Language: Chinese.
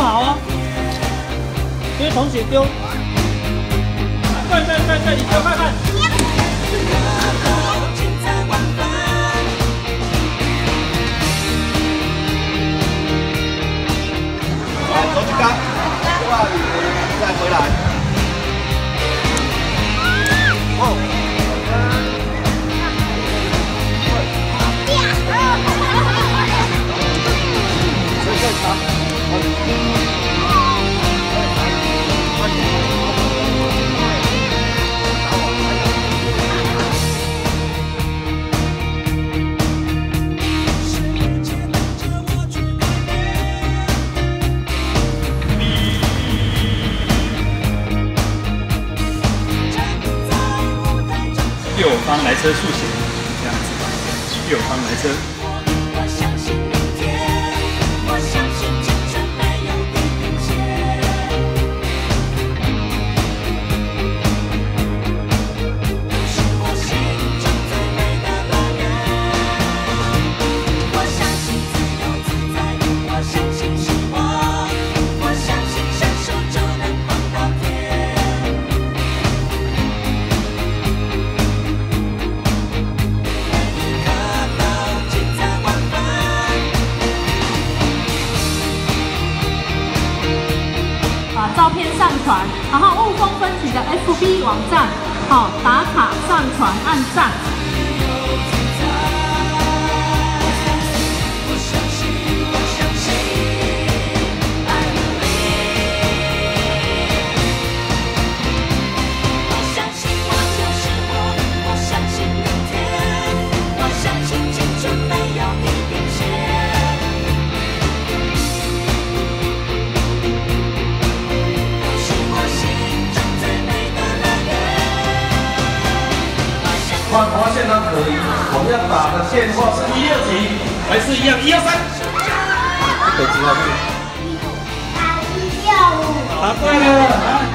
好哦。因为同学丢，对，你丢看看。 来，走几杆，挂雨再回来。哦。 右方来车速写，这样子，右方来车。 照片上传，然后雾峰分局的 FB 网站，好打卡上传按赞。 换花线呢可以，我们要打的电话是126级，还是一样123？北极啊，135。答对了。